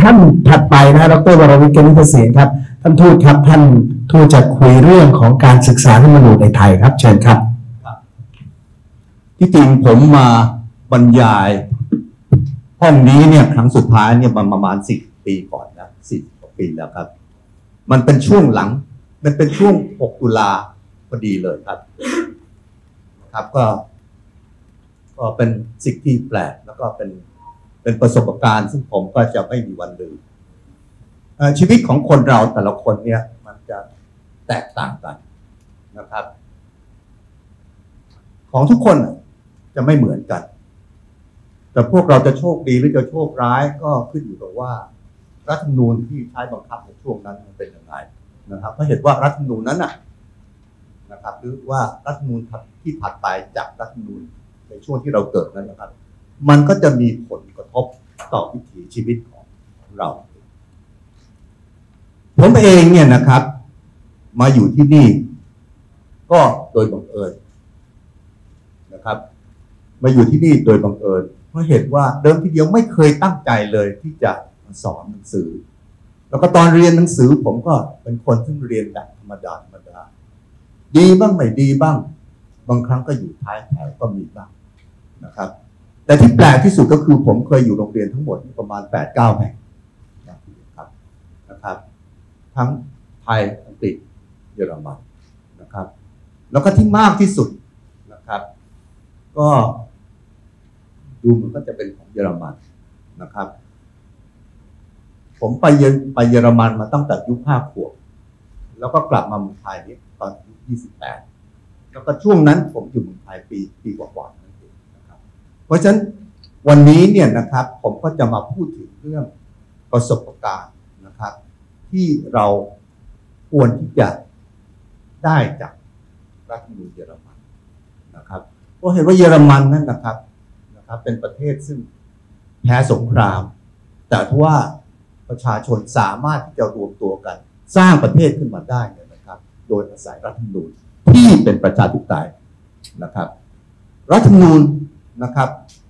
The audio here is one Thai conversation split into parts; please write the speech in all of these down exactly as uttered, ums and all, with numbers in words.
ท่านถัดไปนะดรวรวิทย์ กนิษฐเสนครับท่านทูตครับท่านทูตจะคุยเรื่องของการศึกษารัฐธรรมนูญในไทยครับเชิญครับที่จริงผมมาบรรยายห้องนี้เนี่ยครั้งสุดท้ายเนี่ยมันประมาณสิบปีก่อนนะสิบกว่าปีแล้วครับมันเป็นช่วงหลังมันเป็นช่วงหกตุลาพอดีเลยครับครับก็ก็เป็นสิ่งที่แปลกแล้วก็เป็นเป็นประสบการณ์ซึ่งผมก็จะไม่มีวันลืมชีวิตของคนเราแต่ละคนเนี่ยมันจะแตกต่างกันนะครับของทุกคนจะไม่เหมือนกันแต่พวกเราจะโชคดีหรือจะโชคร้ายก็ขึ้นอยู่กับว่ารัฐธรรมนูญที่ใช้บังคับในช่วงนั้นมันเป็นยังไงนะครับเพราะเหตุว่ารัฐธรรมนูญนั้นน่ะนะครับหรือว่ารัฐธรรมนูญที่ถัดไปจากรัฐธรรมนูญในช่วงที่เราเกิดนั้นนะครับมันก็จะมีผลกระทบต่อวิถีชีวิตของเราผมเองเนี่ยนะครับมาอยู่ที่นี่ก็โดยบังเอิญนะครับมาอยู่ที่นี่โดยบังเอิญเพราะเหตุว่าเดิมทีเดียวไม่เคยตั้งใจเลยที่จะสอนหนังสือแล้วก็ตอนเรียนหนังสือผมก็เป็นคนที่เรียนแบบธรรมดาธรรมดาดีบ้างไม่ดีบ้างบางครั้งก็อยู่ท้ายแถวก็มีบ้างนะครับแต่ที่แปลกที่สุดก็คือผมเคยอยู่โรงเรียนทั้งหมดประมาณ แปดเก้า แห่งนะครับนะครับทั้งไทยอังกฤษเยอรมันนะครับแล้วก็ที่มากที่สุดนะครับก็ดูเหมือนก็จะเป็นของเยอรมันนะครับผมไปเยอไปเยอรมันมาตั้งแต่อายุห้าขวบแล้วก็กลับมาเมืองไทยนี้ตอนอายุยี่สิบแปดแล้วก็ช่วงนั้นผมอยู่เมืองไทยปีปีกว่าๆนั่นเองนะครับเพราะฉะนั้นวันนี้เนี่ยนะครับผมก็จะมาพูดถึงเรื่องประสบการณ์นะครับที่เราควรที่จะได้จากรัฐธรรมนูญเยอรมันนะครับเพราะเห็นว่าเยอรมันนั่นนะครับนะครับเป็นประเทศซึ่งแพ้สงครามแต่ว่าประชาชนสามารถที่จะรวมตัวกันสร้างประเทศขึ้นมาได้นะครับโดยอาศัยรัฐธรรมนูญที่เป็นประชาธิปไตยนะครับรัฐธรรมนูญนะครับ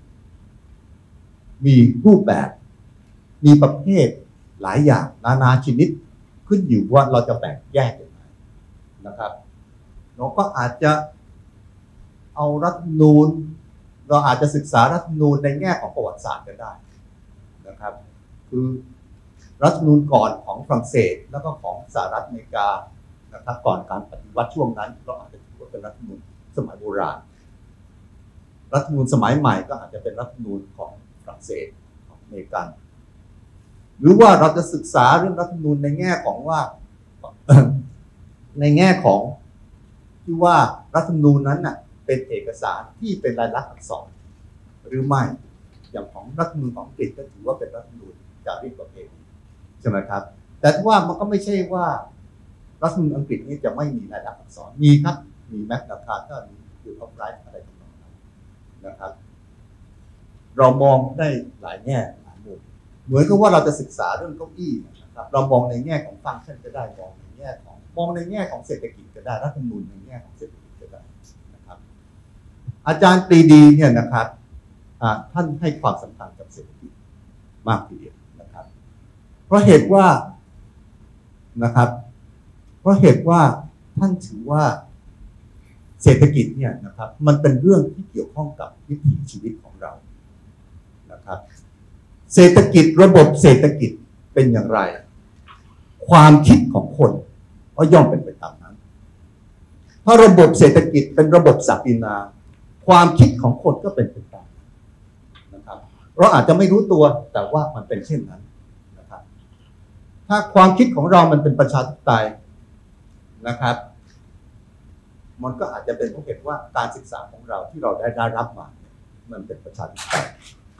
มีรูปแบบมีประเภทหลายอย่างนานาชนิดขึ้นอยู่ว่าเราจะแบ่งแยกยังไงนะครับเราก็อาจจะเอารัฐธรรมนูญเราอาจจะศึกษารัฐธรรมนูญในแง่ของประวัติศาสตร์ก็ได้นะครับคือรัฐธรรมนูญก่อนของฝรั่งเศสแล้วก็ของสหรัฐอเมริกานะครับก่อนการปฏิวัติช่วงนั้นเราอาจจะถือว่าเป็นรัฐธรรมนูญสมัยโบราณรัฐธรรมนูญสมัยใหม่ก็อาจจะเป็นรัฐธรรมนูญของฝรั่งเศสของอเมริกันหรือว่าเราจะศึกษาเรื่องรัฐธรรมนูญในแง่ของว่า ในแง่ของที่ว่ารัฐธรรมนูญนั้นน่ะเป็นเอกสารที่เป็นลายลักษณ์อักษรหรือไม่อย่างของรัฐธรรมนูญของอังกฤษก็ถือว่าเป็นรัฐธรรมนูญจารีตประเพณีใช่ไหมครับแต่ว่ามันก็ไม่ใช่ว่ารัฐธรรมนูญอังกฤษนี้จะไม่มีลายลักษณ์อักษรมีครับมีแมกนาคาร์ตามีอยู่ออฟไรท์อะไรต่างๆนะครับเรามองได้หลายแง่หลายมุมเหมือนกับว่าเราจะศึกษาเรื่องเก้าอี้นะครับเรามองในแง่ของฟังก์ชันก็ได้มองในแง่ของมองในแง่ของเศรษฐกิจก็ได้รัฐธรรมนูญในแง่ของเศรษฐกิจก็ได้นะครับอาจารย์ปรีดีเนี่ยนะครับท่านให้ความสำคัญกับเศรษฐกิจมากทีเดียวนะครับเพราะเหตุว่านะครับเพราะเหตุว่าท่านถือว่าเศรษฐกิจเนี่ยนะครับมันเป็นเรื่องที่เกี่ยวข้องกับวิถีชีวิตของเรานะครับเศรษฐกิจระบบเศรษฐกิจเป็นอย่างไรความคิดของคนก็ย่อมเป็นไปตามนั้นถ้าระบบเศรษฐกิจเป็นระบบศักดินาความคิดของคนก็เป็นไปตามนะครับเราอาจจะไม่รู้ตัวแต่ว่ามันเป็นเช่นนั้นนะครับถ้าความคิดของเรามันเป็นประชาธิปไตยนะครับมันก็อาจจะเป็นเพราะเหตุว่าการศึกษาของเราที่เราได้ได้รับมามันเป็นประชาธิปไตย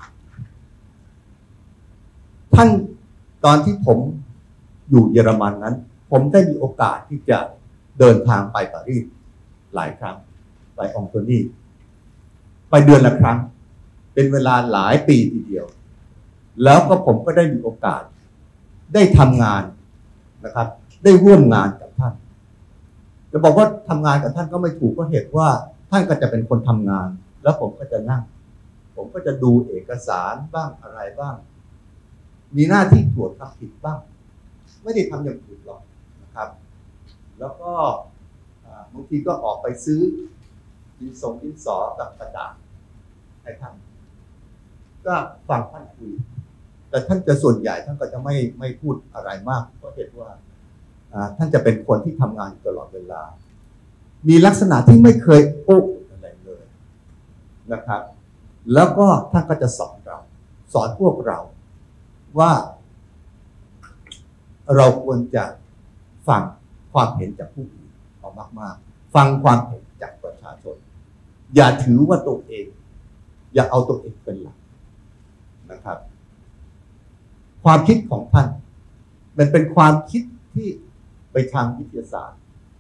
ท่านตอนที่ผมอยู่เยอรมันนั้นผมได้มีโอกาสที่จะเดินทางไปปารีสหลายครั้งไปองโตนีไปเดือนละครั้งเป็นเวลาหลายปีทีเดียวแล้วก็ผมก็ได้มีโอกาสได้ทำงานนะครับได้ร่วมงานกับท่านจะบอกว่าทำงานกับท่านก็ไม่ถูกเพราะเหตุว่าท่านก็จะเป็นคนทำงานแล้วผมก็จะนั่งผมก็จะดูเอกสารบ้างอะไรบ้างมีหน้าที่ตรวจทำผิดบ้างไม่ได้ทำอย่างอื่นหรอกนะครับแล้วก็บางทีก็ออกไปซื้อดินสงดินสอกับกระดาษให้ท่านก็ฟังท่านคุยแต่ท่านจะส่วนใหญ่ท่านก็จะไม่ไม่พูดอะไรมากเพราะเหตุว่าท่านจะเป็นคนที่ทำงานตลอดเวลามีลักษณะที่ไม่เคยโอ้อะไรเลยนะครับแล้วก็ท่านก็จะสอนเราสอนพวกเราว่าเราควรจะฟังความเห็นจากผู้อื่นเอามากๆฟังความเห็นจากประชาชนอย่าถือว่าตัวเองอย่าเอาตัวเองเป็นหลักนะครับความคิดของท่านมันเป็นความคิดที่ไปทางวิทยาศาสตร์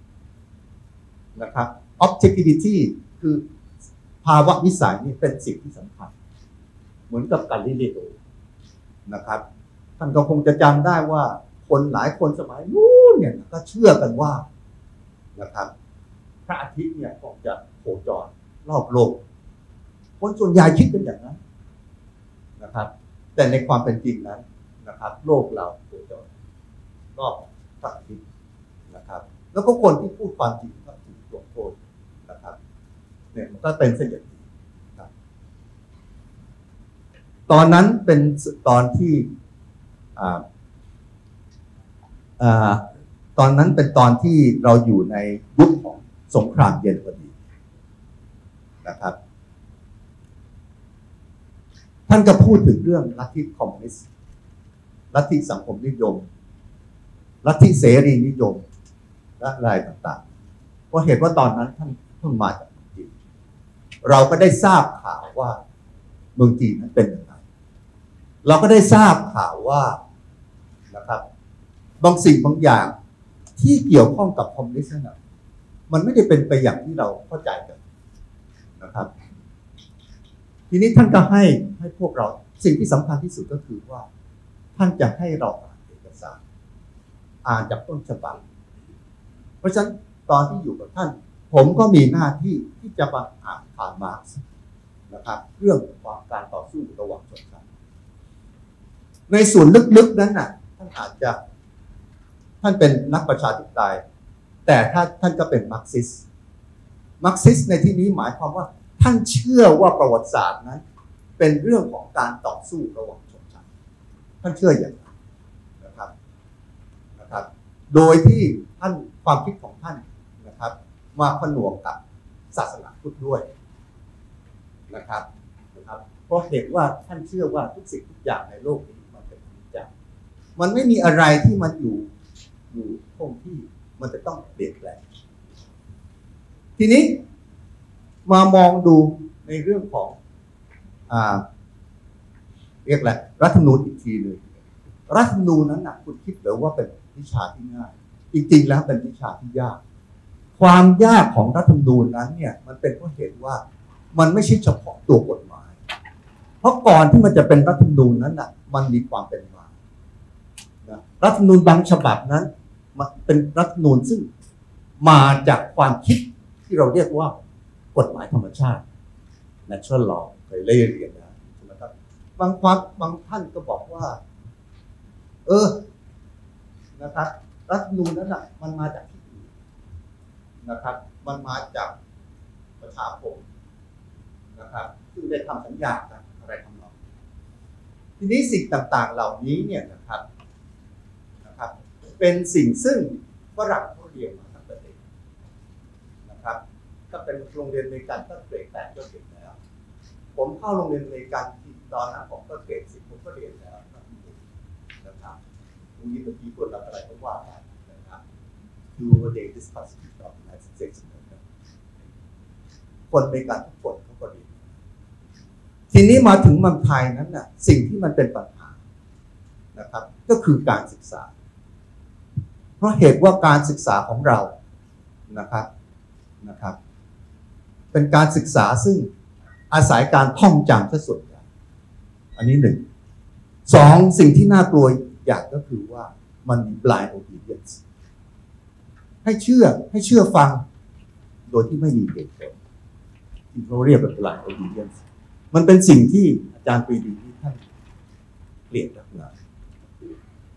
นะครับ objectivity คือภาวะวิสัยนี่เป็นสิ่งที่สำคัญเหมือนกับกาลิเลโอนะครับท่านก็คงจะจำได้ว่าคนหลายคนสมัยนู้นเนี่ยก็เชื่อกันว่านะครับพระอาทิตย์เนี่ยคงจะโคจรรอบโลกคนส่วนใหญ่คิดเป็นอย่างนั้นนะครับแต่ในความเป็นจริงนั้นนะครับโลกเราโคจรรอบพระอาทิตย์นะครับแล้วก็คนที่พูดความจริงก็ถูกลงโทษนะครับเนี่ยมันก็เป็นเส้นอย่างนี้ครับตอนนั้นเป็นตอนที่อ่าอ่าตอนนั้นเป็นตอนที่เราอยู่ในยุคของสงครามเย็นพอดีนะครับท่านก็พูดถึงเรื่องลัทธิคอมมิวนิสต์ลัทธิสังคมนิยมลัทธิเสรีนิยมและอะไรต่างๆเพราะเหตุว่าตอนนั้นท่านเพิ่งมาจากเมืองจีนเราก็ได้ทราบข่าวว่าเมืองจีนนั้นเป็นยังไงเราก็ได้ทราบข่าวว่านะครับบางสิ่งบางอย่างที่เกี่ยวข้องกับคอมมิวนิสต์นั้นมันไม่ได้เป็นไปอย่างที่เราเข้าใจกันนะครับทีนี้ท่านก็ให้ให้พวกเราสิ่งที่สำคัญที่สุดก็คือว่าท่านจะให้เราอ่านเอกสารอ่านจากต้นฉบับเพราะฉะนั้นตอนที่อยู่กับท่านผมก็มีหน้าที่ที่จะมาอ่านผ่านมาร์กซ์นะครับเรื่องความการต่อสู้ระหว่างชนชั้นในส่วนลึกๆนั้นน่ะท่านอาจจะท่านเป็นนักประชาธิปไตยแต่ถ้าท่านก็เป็นมาร์กซิสต์มาร์กซิสต์ในที่นี้หมายความว่าท่านเชื่อว่าประวัติศาสตร์นั้นเป็นเรื่องของการต่อสู้ระหว่างชนชั้นท่านเชื่ออย่างนั้นนะครับนะครับโดยที่ท่านความคิดของท่านนะครับมาผนวกกับศาสนาพุทธด้วยนะครับนะครับเพราะเหตุว่าท่านเชื่อว่าทุกสิ่งทุกอย่างในโลกนี้มันเป็นอนิจจ์มันไม่มีอะไรที่มันอยู่อยู่คงที่มันจะต้องเปลี่ยนแปลงทีนี้มามองดูในเรื่องของอ่าเรียกแหละรัฐธรรมนูญอีกทีหนึ่งรัฐธรรมนูญนั้นนะคุณคิดหรือว่าเป็นวิชาที่ง่ายจริงๆแล้วเป็นวิชาที่ยากความยากของรัฐธรรมนูญนั้นเนี่ยมันเป็นเพราะเหตุว่ามันไม่ใช่เฉพาะตัวกฎหมายเพราะก่อนที่มันจะเป็นรัฐธรรมนูญนั้นน่ะมันมีความเป็นมานะรัฐธรรมนูญบางฉบับนั้นมันเป็นรัฐธรรมนูญซึ่งมาจากความคิดที่เราเรียกว่ากฎหมายธรรมชาติ natural law เคยเรียนเรียนนะใช่ไหมครับบางความบางท่านก็บอกว่าเออนะครับรัฐธรรมนูญนั้นน่ะมันมาจากที่อื่นนะครับมันมาจากประชาคมนะครับซึ่งได้ทำสัญญากันอะไรทำนองทีนี้สิ่งต่างๆเหล่านี้เนี่ยนะครับนะครับเป็นสิ่งซึ่งฝรั่งเขาเรียนมาตั้งแต่เด็กนะครับถ้าเป็นโรงเรียนอเมริกันก็เกรดแปดก็เรียนแล้วผมเข้าโรงเรียนอเมริกันตอนนั้นผมก็เกรดสิบผมก็เรียนแล้วนะครับตรงนี้เมื่อกี้พูดอะไรก็ว่าไปนะครับดูว่าเด็ก discuss ต่อในเซ็กซ์คนอเมริกันทุกคนเขาก็เรียนทีนี้มาถึงเมืองไทยนั้นน่ะสิ่งที่มันเป็นปัญหานะครับก็คือการศึกษาเพราะเหตุว่าการศึกษาของเรานะครับนะครับเป็นการศึกษาซึ่งอาศัยการท่องจำซะส่วนใหญ่อันนี้หนึ่งสองสิ่งที่น่ากลัวอย่างก็คือว่ามันมี blind obedience ให้เชื่อให้เชื่อฟังโดยที่ไม่มีเหตุผลที่เขาเรียกว่า blind obedience มันเป็นสิ่งที่อาจารย์ปรีดีที่ท่านเปลี่ยนลักษณะ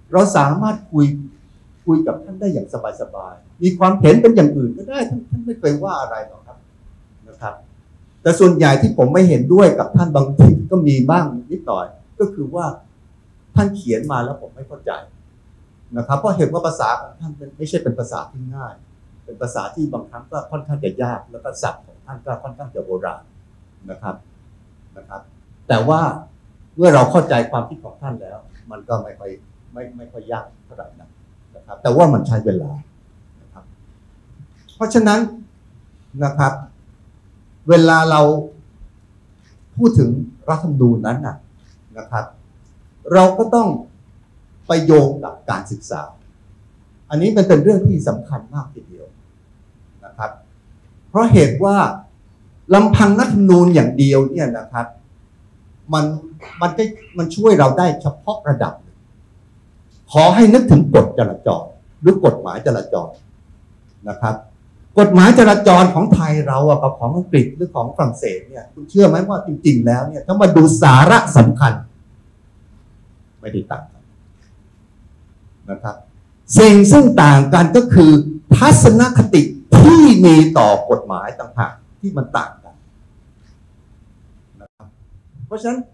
เราสามารถคุยคุยกับท่านได้อย่างสบายๆมีความเห็นเป็นอย่างอื่นก็ได้ท่านท่านไม่เคยว่าอะไรหรอกครับนะครับแต่ส่วนใหญ่ที่ผมไม่เห็นด้วยกับท่านบางทีก็มีบ้างนิดหน่อยก็คือว่าท่านเขียนมาแล้วผมไม่เข้าใจนะครับเพราะเห็นว่าภาษาของท่านไม่ใช่เป็นภาษาที่ง่ายเป็นภาษาที่บางครั้งก็ค่อนข้างจะยากแล้วก็ศัพท์ของท่านก็ค่อนข้างจะโบราณนะครับนะครับแต่ว่าเมื่อเราเข้าใจความคิดของท่านแล้วมันก็ไม่ค่อยไม่ไม่ค่อยยากเท่าไหร่นะนะครับแต่ว่ามันใช้เวลานะครับเพราะฉะนั้นนะครับเวลาเราพูดถึงรัฐธรรมนูญนั้นนะนะครับเราก็ต้องไปโยงกับการศึกษาอันนี้มันเป็นเรื่องที่สำคัญมากทีเดียวนะครับเพราะเหตุว่าลำพังรัฐธรรมนูญอย่างเดียวเนี่ยนะครับมันมันได้มันช่วยเราได้เฉพาะระดับขอให้นึกถึงกฎจราจรหรือกฎหมายจราจรนะครับกฎหมายจราจรของไทยเราอะกับของอังกฤษหรือของฝรั่งเศสเนี่ยคุณเชื่อไหมว่าจริงๆแล้วเนี่ยถ้ามาดูสาระสำคัญไม่ได้ต่างกันนะครับสิ่งซึ่งต่างกันก็คือทัศนคติที่มีต่อกฎหมายต่างหากที่มันต่างกันนะครับเพราะฉะนั้น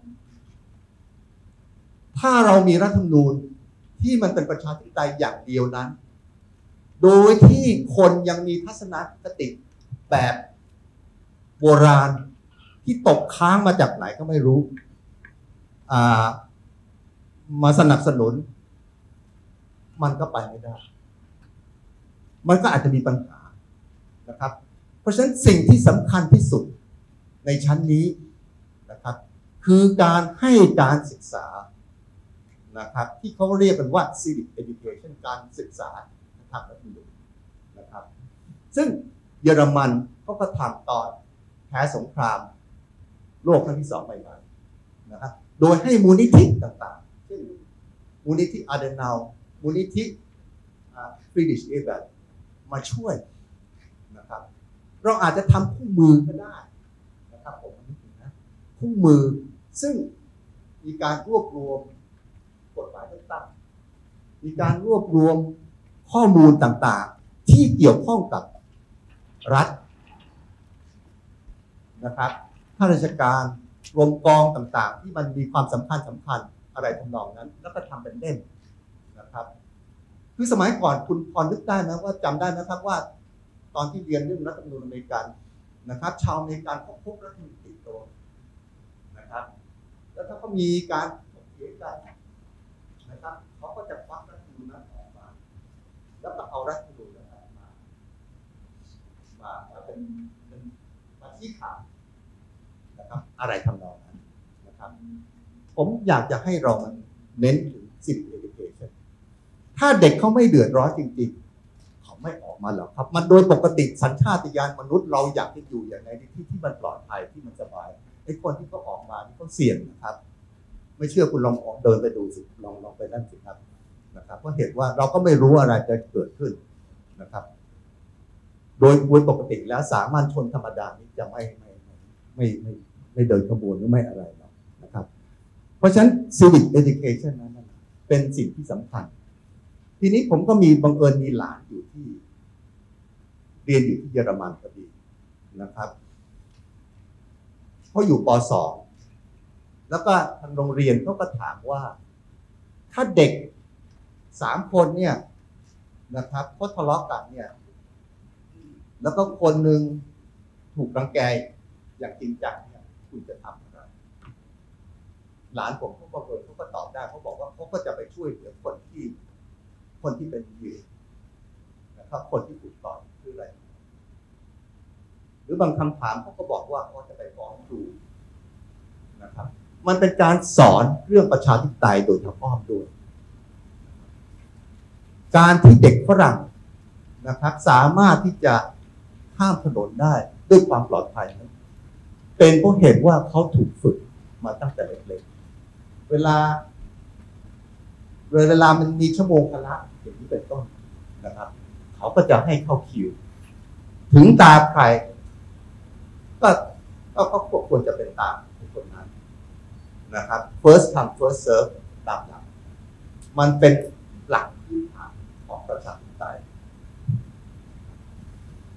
ถ้าเรามีรัฐธรรมนูญที่มันเป็นประชาธิปไตยอย่างเดียวนั้นโดยที่คนยังมีทัศนคติแบบโบราณที่ตกค้างมาจากไหนก็ไม่รู้มาสนับสนุนมันก็ไปไม่ได้มันก็อาจจะมีปัญหานะครับเพราะฉะนั้นสิ่งที่สำคัญที่สุดในชั้นนี้นะครับคือการให้การศึกษานะครับที่เขาเรียกกันว่า civic education การศึกษาทางรัฐธรรมนูญนะครับซึ่งเยอรมันเขาก็ทำตอนแพ้สงครามโลกครั้งที่สองใหม่ๆนะครับโดยให้มูลนิธิต่างๆเช่นมูลนิธิอาเดนาวมูลนิธิฟรีดริช เอเบลมาช่วยนะครับเราอาจจะทำคู่มือก็ได้นะครับผมนึกถึงนะคู่มือซึ่งมีการรวบรวมกฎหมายต่างๆมีการรวบรวมข้อมูลต่างๆที่เกี่ยวข้องกับรัฐนะครับข้าราชการรวมกองต่างๆที่มันมีความสำคัญสำคัญอะไรทำนองนั้นแล้วก็ทำเป็นเล่มนะครับคือสมัยก่อนคุณพอนึกได้ไหมว่าจำได้ไหมครับว่าตอนที่เรียนเรื่องรัฐธรรมนูญอเมริกันนะครับชาวอเมริกันเขาพบรัฐธรรมนูญติดตัวนะครับแล้วถ้าเขามีการถกเถียงกันนะครับเขาก็จะควักรัฐธรรมนูญนั้นออกมาแล้วก็เอารัฐธรรมนูญนั้นมามามาเป็นเป็นมาชี้ขาดนะครับอะไรทำนองนั้นนะครับผมอยากจะให้เรามันเน้นถึง civic education ถ้าเด็กเขาไม่เดือดร้อนจริงๆเขาไม่ออกมาหรอกครับมันโดยปกติสัญชาตญาณมนุษย์เราอยากจะอยู่อย่างในที่ที่มันปลอดภัยที่มันสบายไอ้คนที่เขาออกมาที่เขาเสี่ยงนะครับไม่เชื่อคุณลองออกเดินไปดูสิลองลองไปนั่นสิครับนะครับเพราะเหตุว่าเราก็ไม่รู้อะไรจะเกิดขึ้นนะครับโดยโดยปกติแล้วสามัญชนธรรมดานี้จะไม่ไม่ไม่ไม่ไม่เดินขบวนหรือไม่อะไรหรอกนะครับเพราะฉะนั้น civic education นั้นเป็นสิ่งที่สำคัญทีนี้ผมก็มีบังเอิญมีหลานอยู่ที่เรียนอยู่ที่เยอรมันพอดีนะครับเขาอยู่ป.สอง แล้วก็ทางโรงเรียนเขาก็ถามว่าถ้าเด็กสามคนเนี่ยนะครับเขาทะเลาะกันเนี่ยแล้วก็คนหนึ่งถูกรังแกอย่างจริงจังเนี่ยคุณจะทำอะไรหลานผมเขาก็เปิดเขาก็ตอบได้เขาบอกว่าเขาก็จะไปช่วยเหลือคนที่คนที่เป็นเหยื่อนะครับคนที่ถูกต่อยคืออะไรหรือบางคำถามเขาก็บอกว่าเขาจะไปฟ้องครูนะครับมันเป็นการสอนเรื่องประชาธิปไตยโดยทางอ้อมด้วยการที่เด็กฝรั่งนะครับสามารถที่จะข้ามถนนได้ด้วยความปลอดภัยนั้นเป็นเพราะเหตุว่าเขาถูกฝึกมาตั้งแต่เล็กๆเวลาเวลามันมีชั่วโมงพละอย่างนี้เป็นต้นนะครับเขาก็จะให้เข้าคิวถึงตาใครก็ก็ควรจะเป็นตามคนนั้นนะครับ first come first serve ตามหลักมันเป็น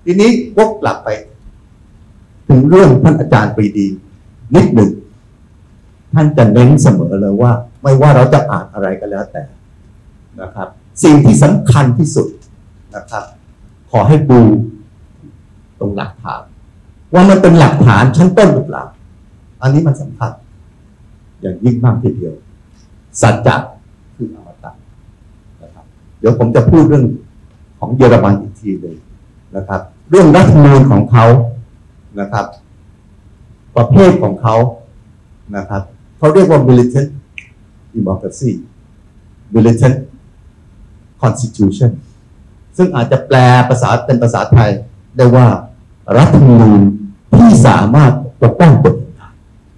ทีนี้วกกลับไปถึงเรื่องท่านอาจารย์ปรีดีนิดหนึ่งท่านจะเน้นเสมอเลยว่าไม่ว่าเราจะอ่านอะไรก็แล้วแต่นะครับสิ่งที่สำคัญที่สุดนะครับขอให้ดูตรงหลักฐานว่ามันเป็นหลักฐานชั้นต้นหรือเปล่าอันนี้มันสำคัญอย่างยิ่งมากทีเดียวสัจจะคืออมตะนะครับเดี๋ยวผมจะพูดเรื่องของเยอรมันอีกทีเลยนะครับเรื่องรัฐธรรมนูญของเขานะครับประเภทของเขานะครับเขาเรียกว่า militant democracy militant constitution ซึ่งอาจจะแปลภาษาเป็นภาษาไทยได้ว่ารัฐธรรมนูญที่สามารถปกป้องกฎหมาย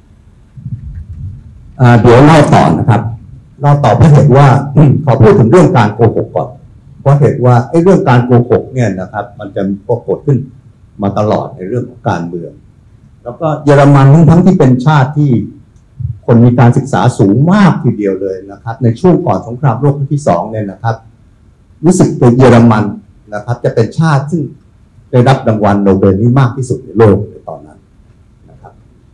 เดี๋ยวเล่าต่อนะครับเล่าต่อเพราะเหตุว่า ขอพูดถึงเรื่องการโกหกก่อนเพราะเหตุว่าไอ้เรื่องการโกหกเนี่ยนะครับมันจะปรากฏขึ้นมาตลอดในเรื่องของการเมืองแล้วก็เยอรมันทั้งทั้งที่เป็นชาติที่คนมีการศึกษาสูงมากทีเดียวเลยนะครับในช่วงก่อนสงครามโลกครั้งที่สองเนี่ยนะครับรู้สึกตัวเยอรมันนะครับจะเป็นชาติซึ่งได้รับรางวัลโนเบลนี้มากที่สุดในโลกในตอนนั้นนะครับ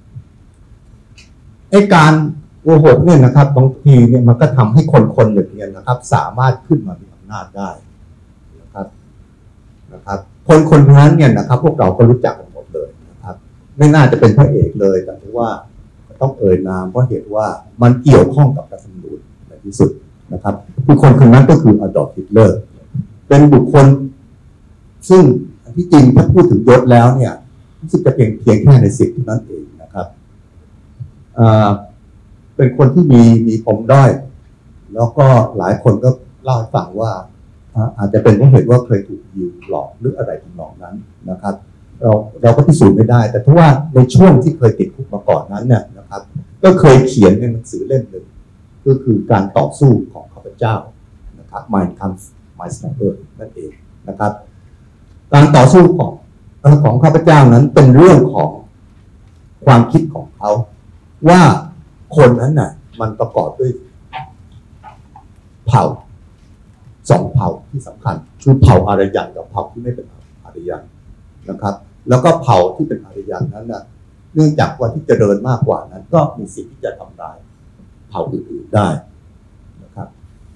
ไอ้การโกหกเนี่ยนะครับบางทีเนี่ยมันก็ทำให้คนคนหนึ่งเนี่ยนะครับสามารถขึ้นมามีอำนาจได้นะครับนะครับคนคนนั้นเนี่ยนะครับพวกเราก็รู้จักกันหมดเลยนะครับไม่น่าจะเป็นพระเอกเลยแต่ถือว่าต้องเอ่ยนามเพราะเหตุว่ามันเกี่ยวข้องกับรัฐธรรมนูญในที่สุดนะครับคือคนคนนั้นก็คืออดอล์ฟ ฮิตเลอร์เป็นบุคคลซึ่งที่จริงถ้าพูดถึงยศแล้วเนี่ยรู้สึกจะเพียงเพียงแค่ในสิบเท่านั้นเองนะครับเป็นคนที่มีมีปมด้อยแล้วก็หลายคนก็เล่าให้ฟังว่าอาจจะเป็นเพราะเหตุว่าเคยถูกยิวหลอกหรืออะไรทำนองนั้นนะครับเราเราก็พิสูจน์ไม่ได้แต่ถ้าว่าในช่วงที่เคยติดคุกมาก่อนนั้นเนี่ยนะครับก็เคยเขียนในหนังสือเล่มหนึ่งก็คือการต่อสู้ของข้าพเจ้านะครับ Mein Kampf Mein Kampf นั่นเองนะครับการต่อสู้ของของข้าพเจ้านั้นเป็นเรื่องของความคิดของเขาว่าคนนั้นน่ะมันประกอบด้วยเผ่าสองเผ่าที่สำคัญคือเผ่าอารยันกับเผ่าที่ไม่เป็นอารยันนะครับแล้วก็เผ่าที่เป็นอารยันนั้นน่ะเนื่องจากว่าที่เจริญมากกว่านั้นก็มีสิทธิ์ที่จะทำลายเผ่าอื่นๆได้นะครับ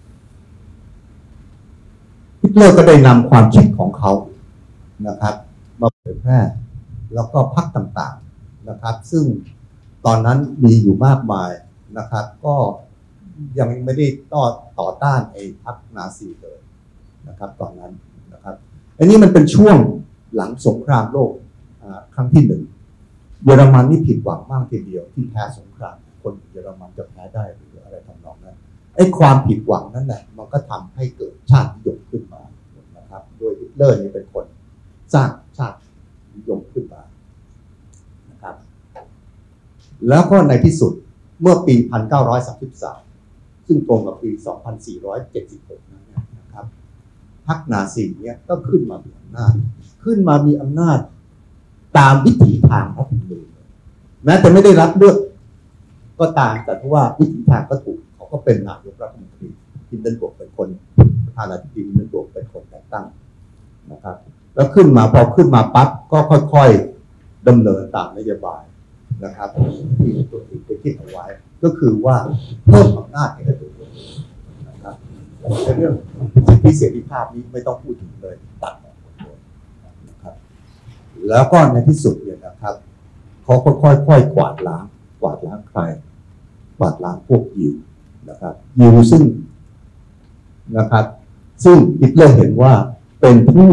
ฮิตเลอร์ก็ได้นำความคิดของเขานะครับมาเผยแพร่แล้วก็พรรคต่างๆนะครับซึ่งตอนนั้นมีอยู่มากมายนะครับก็ยังไม่ได้ต่อต่อต้านไอ้พรรคนาซีเลยนะครับตอนนั้นนะครับอันนี้มันเป็นช่วงหลังสงครามโลกครั้งที่หนึ่งเยอรมันนี่ผิดหวังมากทีเดียวที่แพ้สงครามคนเยอรมันจะแพ้ได้หรืออะไรทำนองนั้นไอ้ความผิดหวังนั้นแหละมันก็ทำให้เกิดชาตินิยมขึ้นมานะครับโดยฮิตเลอร์นี่เป็นคนสร้างชาตินิยมขึ้นมานะครับแล้วก็ในที่สุดเมื่อปี หนึ่งพันเก้าร้อยสามสิบสาม ซึ่งตรงกับปี สองพันสี่ร้อยเจ็ดสิบหก นั้นนะครับพรรคนาซีเนี่ยก็ขึ้นมามีอำนาจขึ้นมามีอำนาจตามวิถีทางรัฐธรรมนูญแม้แต่ไม่ได้รับเลือกก็ตามแต่เพราะว่าวิถีทางก็ถูกเขาก็เป็นนายกรัฐมนตรีฮินเดนบวกเป็นคนประธานาธิบดีฮินเดนบวกเป็นคนแต่งตั้งนะครับแล้วขึ้นมาพอขึ้นมาปั๊บก็ค่อยๆดำเนินตามนโยบายนะครับที่ตัวเองได้คิดเอาไว้ก็คือว่าเพิ่มอำนาจให้กับตัวเองนะครับในเรื่องสิทธิเสรีภาพนี้ไม่ต้องพูดถึงเลยตัดออกหมดเลยนะครับแล้วก็ในที่สุดเนี่ยนะครับเขาค่อยๆกวาดล้างกวาดล้างใครกวาดล้างพวกยิวนะครับยิวซึ่งนะครับซึ่งฮิตเลอร์เห็นว่าเป็นผู้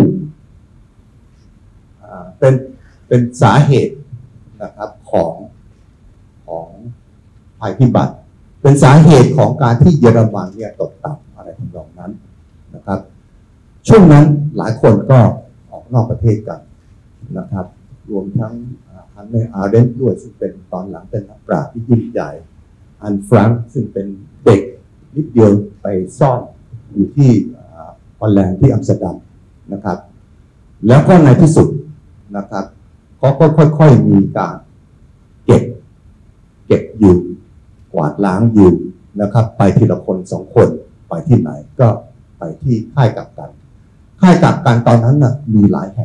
เป็นเป็นสาเหตุนะครับของของภัยพิบัติเป็นสาเหตุของการที่เยอรมันเนี่ยตกต่ำอะไรทำนองนั้นนะครับช่วงนั้นหลายคนก็ออกนอกประเทศกันนะครับรวมทั้งฮันเนอร์ อาร์เรนต์ด้วยซึ่งเป็นตอนหลังเป็นนักปราชญ์ที่ยิ่งใหญ่อันฟรังก์ซึ่งเป็นเด็กนิดเดียวไปซ่อนอยู่ที่ฮอลแลนด์ที่อัมสเตอร์ดัมนะครับแล้วก็ในที่สุดนะครับเขาก็ค่อยๆมีการเก็บเก็บอยู่กวาดล้างอยู่นะครับไปทีละคนสองคนไปที่ไหนก็ไปที่ค่ายกักกันค่ายกักกันตอนนั้นน่ะมีหลายแห่ง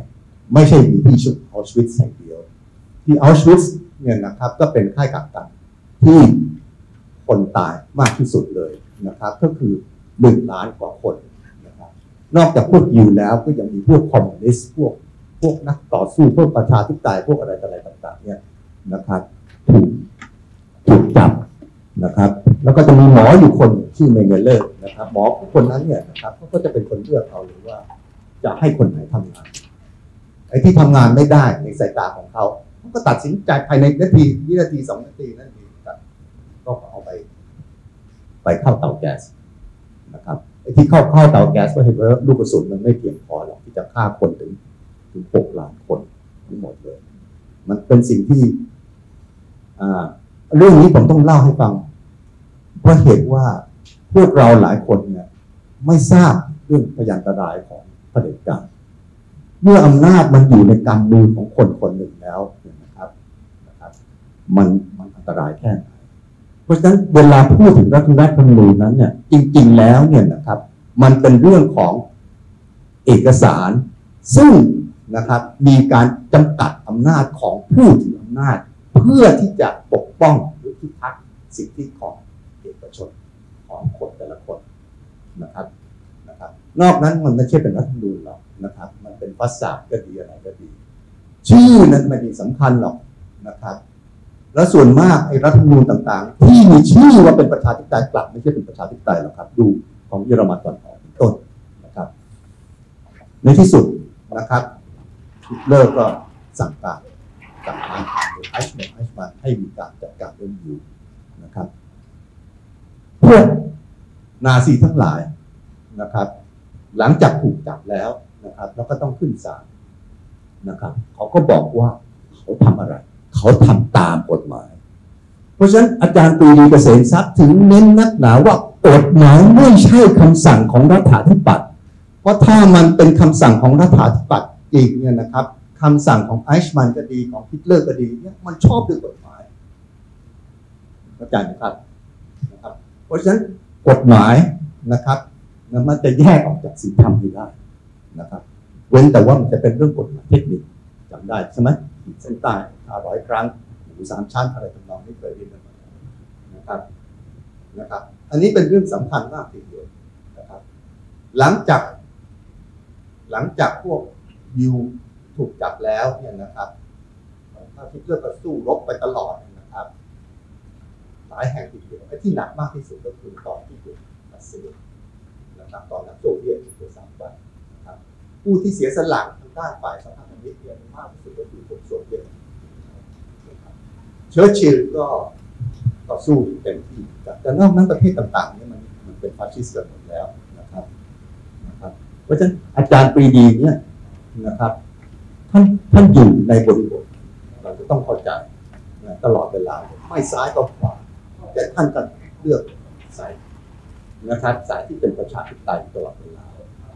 ไม่ใช่มีที่ชุดอัลชวิตแห่งเดียวที่อัลชวิตเนี่ยนะครับก็เป็นค่ายกักกันที่คนตายมากที่สุดเลยนะครับก็คือหนึ่งล้านกว่าคนนะครับนอกจากพวกยิวแล้วก็ยังมีพวกคอมมิวนิสต์พวกพวกนักต่อสู้พวกประชาธิปไตยพวกอะไรอะไรต่างๆเนี่ยนะครับถูกถูกจับนะครับแล้วก็จะมีหมออยู่คนชื่อเมเงเลอร์นะครับหมอคนนั้นเนี่ยนะครับก็จะเป็นคนเลือกเอาเลยว่าจะให้คนไหนทำงานไอ้ที่ทำงานไม่ได้ในสายตาของเขาเขาก็ตัดสินใจภายในนาทีวินาทีสองนาทีนั่นเองครับก็เอาไปไปเข้าเตาแก๊สนะครับไอ้ที่เข้าเข้าเตาแก๊สก็เห็นว่าลูกกระสุนมันไม่เพียงพอหรอกที่จะฆ่าคนถึงถึงหกล้านคนทั้งหมดเลยมันเป็นสิ่งที่อ่าเรื่องนี้ผมต้องเล่าให้ฟังเพราะเหตุว่าพวกเราหลายคนเนี่ยไม่ทราบเรื่องพยานตรายของเผด็จการเมื่ออำนาจมันอยู่ในกำมือของคนคนหนึ่งแล้วนะครับนะครับมันมันอันตรายแค่ไหนเพราะฉะนั้นเวลาพูดถึงรัฐธรรมนูญนั้นเนี่ยจริงๆแล้วเนี่ยนะครับมันเป็นเรื่องของเอกสารซึ่งนะครับมีการจำกัดอำนาจของผู้ถืออำนาจเพื่อที่จะปกป้องหรือพิทักษ์สิทธิของเอกชนของคนแต่ละคนนะครับนะครับนอกนั้นมันไม่ใช่เป็นรัฐธรรมนูญหรอกนะครับมันเป็นภาษาก็ดีอะไรก็ดีชื่อนั้นไม่ได้สำคัญหรอกนะครับและส่วนมากไอ้รัฐธรรมนูญต่างๆที่มีชื่อว่าเป็นประชาธิปไตยกลับไม่ใช่เป็นประชาธิปไตยหรอกครับดูของเยอรมันตอนออกเป็นต้นนะครับในที่สุดนะครับฮิตเลอร์ก็สั่งการจากทางไอชแมนไอชแมนให้มีการจัดการเรื่องยูนะครับพวกนาซีทั้งหลายนะครับหลังจากถูกจับแล้วนะครับแล้วก็ต้องขึ้นศาลนะครับเขาก็บอกว่าเขาทำอะไรเขาทำตามกฎหมายเพราะฉะนั้นอาจารย์ปรีดีเกษมทรัพย์ถึงเน้นนักหนาว่ากฎหมายไม่ใช่คำสั่งของรัฐาธิปัตย์เพราะถ้ามันเป็นคำสั่งของรัฐาธิปัตย์จริงเนี่ยนะครับคำสั่งของไอชแมนก็ดีของฮิตเลอร์ก็ดีเนี่ยมันชอบด้วยกฎหมายเข้าใจไหมครับนะครับเพราะฉะนั้นกฎหมายนะครับมันจะแยกออกจากศีลธรรมไม่ได้นะครับเว้นแต่ว่ามันจะเป็นเรื่องกฎหมายเทคนิคจำได้ใช่ไหมขีดเส้นใต้ห้าร้อยครั้งหรือสามชั้นอะไรต่างๆนี่เคยเรียนกันมานะครับนะครับอันนี้เป็นเรื่องสำคัญมากทีเดียวนะครับหลังจากหลังจากพวกยิวถูกจับแล้วเนี่ยนะครับถ้าฮิตเลอร์ก็สู้รบไปตลอดนะครับหลายแห่งทีเดียวไอ้ที่หนักมากที่สุดก็คือตอนที่อยู่รัสเซียนะครับตอนนั้นโซเวียตถูกสามวันนะครับผู้ที่เสียสละทางด้านฝ่ายสัมพันธมิตรเนี่ยมากที่สุดก็คือพวกโซเวียตเชอร์ชิลล์ก็ต่อสู้เต็มที่แต่นอกนั้นประเทศต่างๆนี่มันมันเป็นฟาสชิสต์กันหมดแล้วนะครับนะครับเพราะฉะนั้นอาจารย์ปรีดีเนี่ยนะครับท่านท่านอยู่ในบริบทเราจะต้องเข้าใจนะตลอดเวลาไม่ซ้ายก็ขวาแต่ท่านก็เลือกสายนะครับสายที่เป็นประชาธิปไตยตลอดเวลา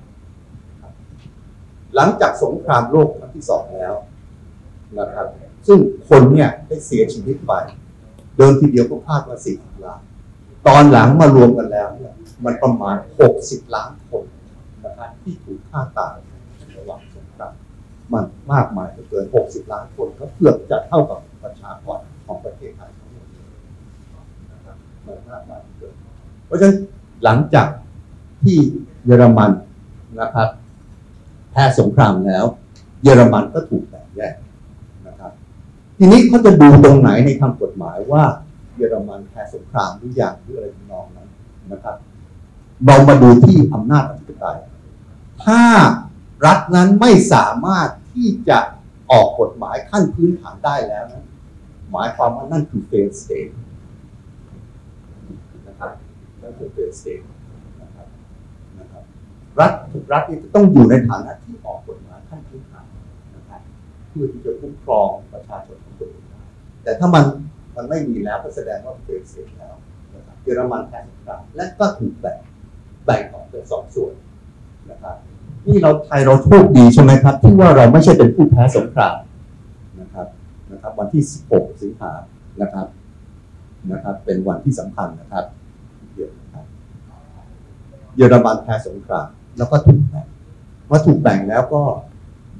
หลังจากสงครามโลกครั้งที่สองแล้วนะครับซึ่งคนเนี่ยได้เสียชีวิตไปเดินทีเดียวก็คาดว่าสี่สิบล้านตอนหลังมารวมกันแล้วเนี่ยมันประมาณหกสิบล้านคนนะครับที่ถูกฆ่าตายระหว่างสงครามมันมากมายเกินหกสิบล้านคนก็เกือบจะเท่ากับประชากรของประเทศไทยทั้งหมดเลยนะครับมันมากมายเกินเพราะฉะนั้นหลังจากที่เยอรมันนะครับแพ้สงครามแล้วเยอรมันก็ถูกแบ่งแยกนะครับทีนี้เขาจะดูตรงไหนในทางกฎหมายว่าเยอรมันแพ้สงครามหรืออย่างหรืออะไรทำนองนั้นนะครับเรามาดูที่อำนาจอธิปไตยถ้ารัฐนั้นไม่สามารถที่จะออกกฎหมายขั้นพื้นฐานได้แล้วนะหมายความว่านั่นคือ failed state นะครับนั่นคือ failed state นะครับนะครับรัฐทุกรัฐนี่ต้องอยู่ในฐานะที่ออกกฎหมายขั้นพื้นฐานนะครับเพื่อที่จะคุ้มครองประชาชนของตัวเองได้แต่ถ้ามันมันไม่มีแล้วก็แสดงว่า failed state แล้วนะครับเยอรมันแพ้สงครามและก็ถูกแบ่งแบ่งออกเป็นสองส่วนนะครับนี่เราไทยเราโชคดีใช่ไหมครับที่ว่าเราไม่ใช่เป็นผู้แพ้สงครามนะครับนะครับวันที่สิบหกสิงหานะครับนะครับเป็นวันที่สำคัญนะครับเยอะนะครับเยอรมันแพ้สงครามแล้วก็ถูกแบ่งว่าถูกแบ่งแล้วก็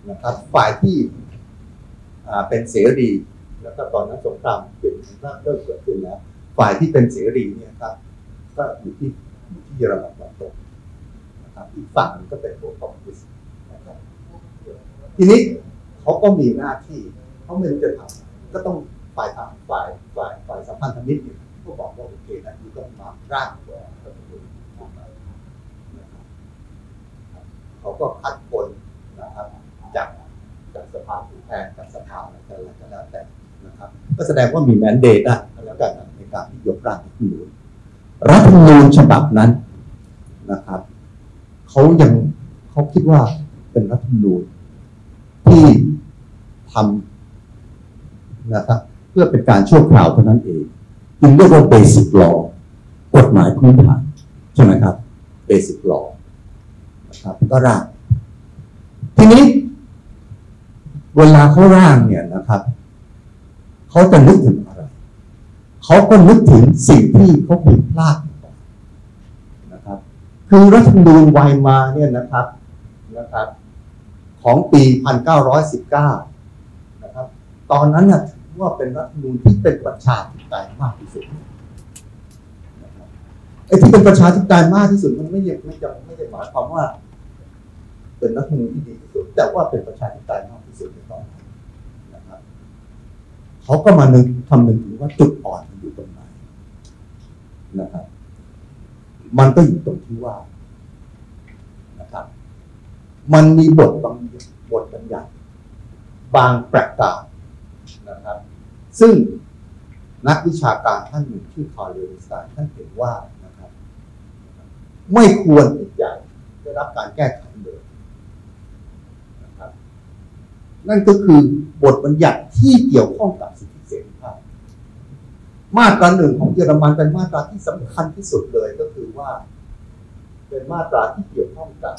นะครับฝ่ายที่เป็นเสรีแล้วก็ตอนนั้นสงครามเปลี่ยนเริ่มเกิดขึ้นแล้วฝ่ายที่เป็นเสรีเนี่ยครับก็อยู่ที่อยู่ที่เยอรมันตะวันตกนะครับอีกฝั่งนึงก็เป็นพวกคอมมิวนิสต์นะครับทีนี้เขาก็มีหน้าที่เขาไม่รู้จะทำก็ต้องฝ่ายทางฝ่ายฝ่ายฝ่ายสัมพันธมิตรเนี่ยก็บอกว่าโอเคนะที่ต้องมาร่างตัวรัฐธรรมนูญนะครับเขาก็คัดคนนะครับจากจากสภาผู้แทนจากสภาอะไรก็แล้วแต่นะครับก็แสดงว่ามีแมนเดตนะแล้วกันในการที่ยกร่างรัฐธรรมนูญรัฐธรรมนูญฉบับนั้นนะครับเขายังเขาคิดว่าเป็นรัฐธรรมนูญที่ทำนะครับเพื่อเป็นการชั่วคราวเท่านั้นเองจึงเรียกว่า basic law กฎหมายพื้นฐานใช่ไหมครับ basic law นะครับก็ร่างทีนี้เวลาเขาร่างเนี่ยนะครับเขาจะนึกถึงอะไรเขาก็นึกถึงสิ่งที่เขาผิดพลาดนะครับคือรัฐธรรมนูญไวมาเนี่ยนะครับนะครับของปีหนึ่งพันเก้าร้อยสิบเก้านะครับตอนนั้นน่ะถือว่าเป็นรัฐธรรมนูญที่เป็นประชาธิปไตยมากที่สุดนะครับไอ้ที่เป็นประชาธิปไตยมากที่สุดมันไม่ยังไม่ยังไม่ได้หมายความว่าเป็นรัฐธรรมนูญที่ดีที่สุดแต่ว่าเป็นประชาธิปไตยมากที่สุดในตอนนั้นนะครับเขาก็มานึกคำนึงถึงว่าจุดอ่อนมันอยู่ตรงไหนนะครับมันก็อยู่ตรงที่ว่านะครับมันมีบทบางบทบัญญัติบางประกาศนะครับซึ่งนักวิชาการท่านหนึ่งชื่อคาร์ล เลวินสไตน์ท่านเห็นว่านะครับไม่ควรที่จะได้รับการแก้ไขเลยนะครับนั่นก็คือบทบัญญัติที่เกี่ยวข้องกับสิทธิเสรีภาพมาตราหนึ่งของเยอรมันเป็นมาตราที่สำคัญที่สุดเลยก็คือว่าเป็นมาตราที่เกี่ยวข้องกับ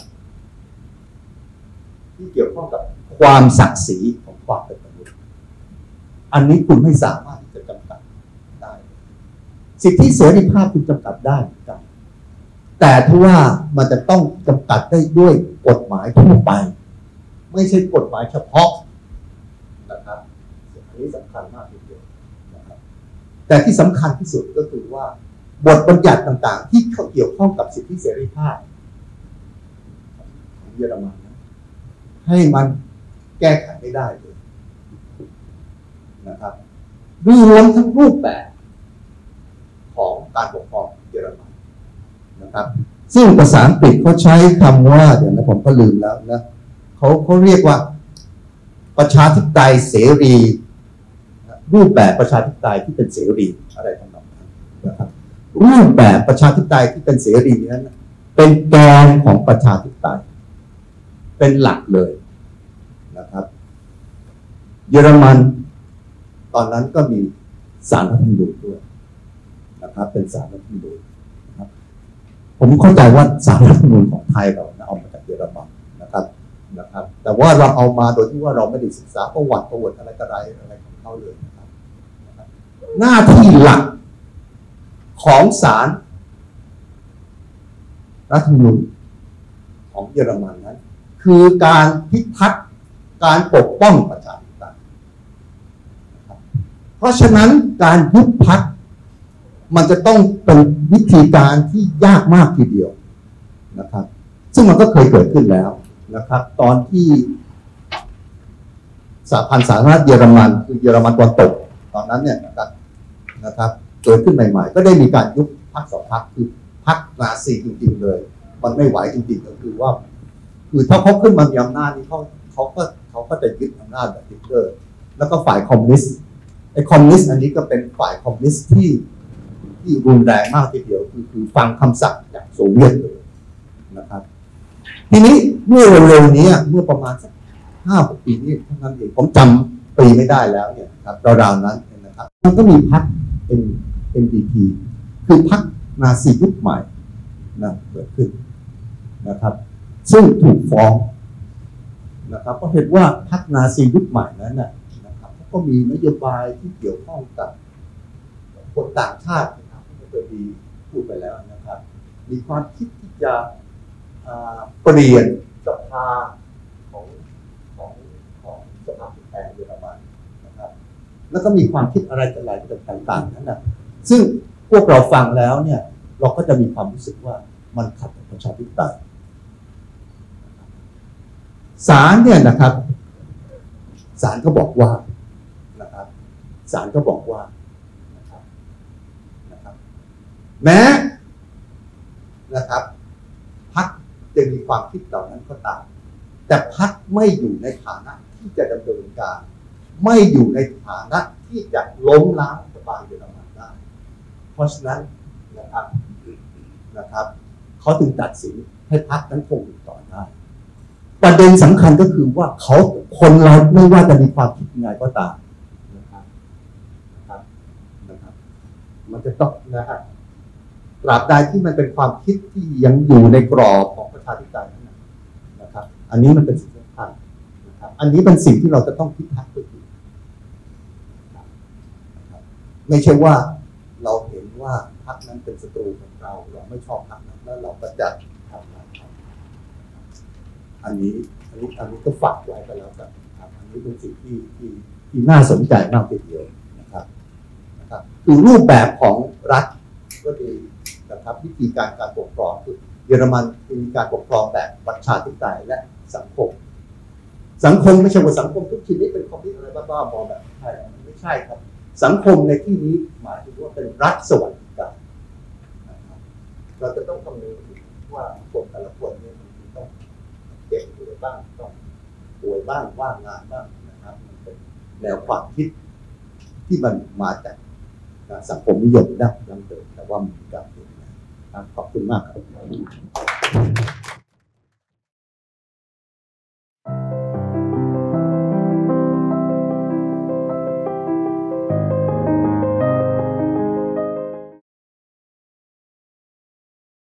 ที่เกี่ยวข้องกับความศักดิ์ศรีของความเป็นมนุษย์อันนี้คุณไม่สามารถที่จะจำกัดได้สิทธิเสรีภาพคุณจำกัดได้เหมือนกันแต่ที่ว่ามันจะต้องจำกัดได้ด้วยกฎหมายทั่วไปไม่ใช่กฎหมายเฉพาะนะครับอันนี้สำคัญมากทีเดียวนะครับแต่ที่สำคัญที่สุดก็คือว่าบทบัญญัติต่างๆที่เขาเกี่ยวข้องกับสิทธิเสรีภาพของเยอรมันให้มันแก้ไขไม่ได้เลยนะครับรวมทั้งรูปแบบของการปกครองเยอรมันนะครับซึ่งภาษาอังกฤษเขาใช้คำว่าเดี๋ยวนะผมก็ลืมแล้วนะเขาเขาเรียกว่าประชาธิปไตยเสรีรูปแบบประชาธิปไตยที่เป็นเสรีอะไรทำนองนั้นนะครับรูปแบบประชาธิปไตยที่เป็นเสรีนั้นเป็นแกนของประชาธิปไตยเป็นหลักเลยนะครับเยอรมันตอนนั้นก็มีศาลรัฐธรรมนูญด้วยนะครับเป็นศาลรัฐธรรมนูญนะครับผมเข้าใจว่าศาลรัฐธรรมนูญของไทยเราเอามาจากเยอรมันนะครับนะครับแต่ว่าเราเอามาโดยที่ว่าเราไม่ได้ศึกษาประวัติประวัติอะไรต่ออะไรอะไรของเขาเลยนะครับหน้าที่หลักของศาลรัฐธรรมนูญของเยอรมันนั้นคือการพิทักษ์การปกป้องประชาธิปไตยนะครับเพราะฉะนั้นการยุบพรรคมันจะต้องเป็นวิธีการที่ยากมากทีเดียวนะครับซึ่งมันก็เคยเกิดขึ้นแล้วนะครับตอนที่สหพันธ์สาธารณรัฐเยอรมันคือเยอรมันตะวันตกตอนนั้นเนี่ยนะครับนะครับเกิดขึ้นใหม่ๆก็ได้มีการยุบพรรคสองพรรคคือพรรคนาซีจริงๆเลยมันไม่ไหวจริงๆก็คือว่าคือถ้าเขาขึ้นมามีอำนาจนี่เขาเขาก็เขาก็จะยึดอำนาจแบบฮิตเลอร์แล้วก็ฝ่ายคอมมิวนิสต์ไอ้คอมมิวนิสต์อันนี้ก็เป็นฝ่ายคอมมิวนิสต์ที่ที่รุนแรงมากทีเดียวคือคือฟังคำสั่งจากโซเวียตเลยนะครับทีนี้เมื่อเร็วๆนี้เมื่อประมาณสักห้าหกปีนี้เท่านั้นเองผมจำปีไม่ได้แล้วเนี่ยครับราวๆนั้นนะครับมันก็มีพรรค เอ็น ดี พี คือพรรคนาซียุคใหม่นะเกิดขึ้นนะครับซึ่งถูกฟ้องนะครับก็เห็นว่าพรรคนาซียุคใหม่นั้นนะครับก็มีนโยบายที่เกี่ยวข้องกับคนต่างชาตินะครับที่เคยดีพูดไปแล้วนะครับมีความคิดที่จะเปลี่ยนสภาของของแทนเยอรมันนะครับแล้วก็มีความคิดอะไรต่างๆต่างๆนั้นนะซึ่งพวกเราฟังแล้วเนี่ยเราก็จะมีความรู้สึกว่ามันขัดกับประชาธิปไตยศาลเนี่ยนะครับศาลก็บอกว่านะครับศาลก็บอกว่านะครับนะครับแม้นะครับพรรคจะมีความคิดเหล่านั้นก็ตามแต่พรรคไม่อยู่ในฐานะที่จะดำเนินการไม่อยู่ในฐานะที่จะล้มล้างรัฐบาลเยอรมันได้เพราะฉะนั้นนะครับนะครับเขาถึงตัดสินให้พรรคนั้นคงอยู่ต่อได้ประเด็นสำคัญก็คือว่าเขาคนเราไม่ว่าจะมีความคิดยังไงก็ตามนะครับนะครับนะครับมันจะต้องนะครับตราบใดที่มันเป็นความคิดที่ยังอยู่ในกรอบของประชาธิปไตยนั้นนะครับอันนี้มันเป็นสิ่งสำคัญนะครับอันนี้เป็นสิ่งที่เราจะต้องพิทักษ์ไว้อยู่นะครับไม่ใช่ว่าเราเห็นว่าพรรคนั้นเป็นศัตรูของเราเราไม่ชอบพรรคนั้นแล้วเราก็จะทำลายเขาอันนี้อันนี้อันนี้ก็ฝากไว้กันแล้วกันครับอันนี้เป็นสิ่งที่ที่ที่น่าสนใจมากทีเดียวนะครับนะครับคือรูปแบบของรัฐก็ดีนะครับวิธีการการปกครองคือเยอรมันมีการปกครองแบบประชาธิปไตยและสังคมสังคมไม่ใช่ว่าสังคมทุกชีวิตเป็นคอมมิวนิสต์อะไรบ้าๆบอแบบใช่ไม่ใช่ครับสังคมในที่นี้หมายถึงว่าเป็นรัฐสวัสดิการนะครับเราจะต้องคำนึงว่าคนแต่ละคนเนี่ยมันต้องเจ็บป่วยบ้างต้องป่วยบ้างว่างงานบ้างนะครับมันเป็นแนวความคิดที่มันมาจากสังคมนิยมดั้งเดิมแต่ว่ามีการเปลี่ยนแปลงขอบคุณมากครับ